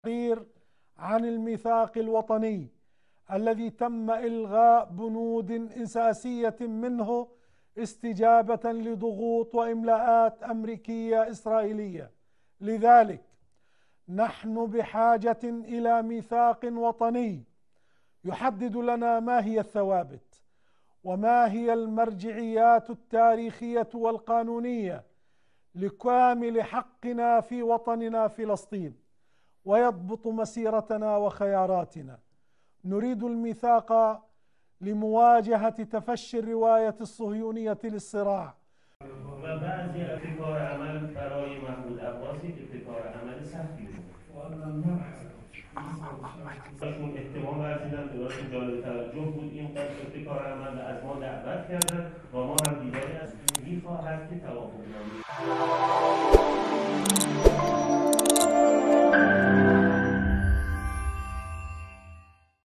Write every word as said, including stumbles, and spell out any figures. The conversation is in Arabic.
التعبير عن الميثاق الوطني الذي تم إلغاء بنود أساسية منه استجابة لضغوط وإملاءات أمريكية إسرائيلية. لذلك نحن بحاجة إلى ميثاق وطني يحدد لنا ما هي الثوابت وما هي المرجعيات التاريخية والقانونية لكامل حقنا في وطننا فلسطين، ويضبط مسيرتنا وخياراتنا. نريد الميثاق لمواجهة تفشي الرواية الصهيونية للصراع. و بعضی ابتکار عمل برای محمود عباسی ابتکار عمل سختی بود. داشتون احتمام ورزیدن به راست جالب توجه بود این قسم ابتکار عمل از ما دعوت کردن و ما هم دیداری از میخواهد که توافق نامه